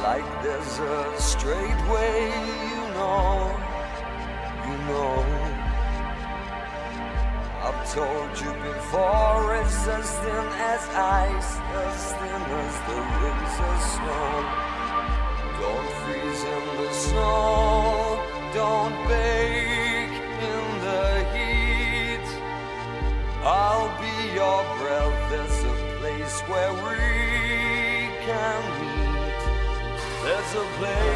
like there's a straight way, you know. I've told you before, it's as thin as ice, as thin as the rings of snow. Don't freeze in the snow, don't bake in the heat. I'll be your breath, there's a place where we can meet. There's a place